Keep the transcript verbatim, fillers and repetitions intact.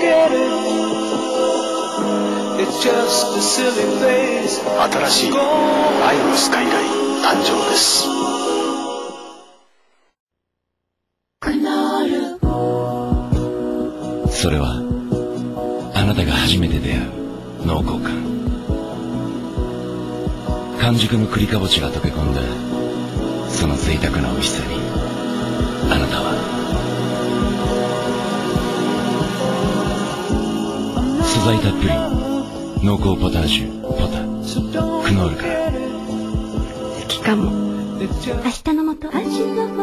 新しい愛のスカイライン誕生です。 それはあなたが初めて出会う濃厚感。完熟の栗かぼちが溶け込んだその贅沢な美味しさにあなたは素材たっぷり濃厚ポタージュポタクノールから好きかも。明日の素。